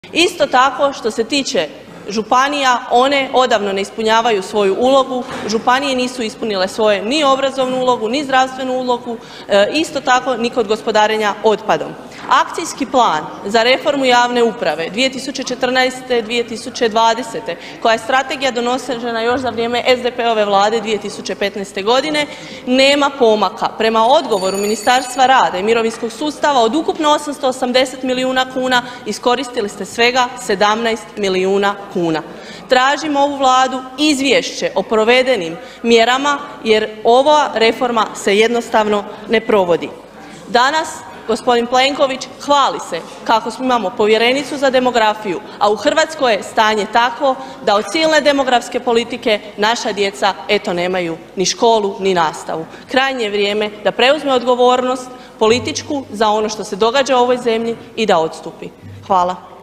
Isto tako što se tiče županija, one odavno ne ispunjavaju svoju ulogu, županije nisu ispunile svoju ni obrazovnu ulogu, ni zdravstvenu ulogu, isto tako ni kod gospodarenja otpadom. Akcijski plan za reformu javne uprave 2014.-2020. koja je strategija donošena još za vrijeme SDP-ove Vlade 2015. godine, nema pomaka. Prema odgovoru Ministarstva rada i mirovinskog sustava od ukupno 880 milijuna kuna iskoristili ste svega 17 milijuna kuna. Tražimo ovu Vladu izvješće o provedenim mjerama jer ova reforma se jednostavno ne provodi. Danas gospodin Plenković hvali se kako imamo povjerenicu za demografiju, a u Hrvatskoj je stanje takvo da od silne demografske politike naša djeca eto nemaju ni školu ni nastavu. Krajnje je vrijeme da preuzme odgovornost političku za ono što se događa u ovoj zemlji i da odstupi. Hvala.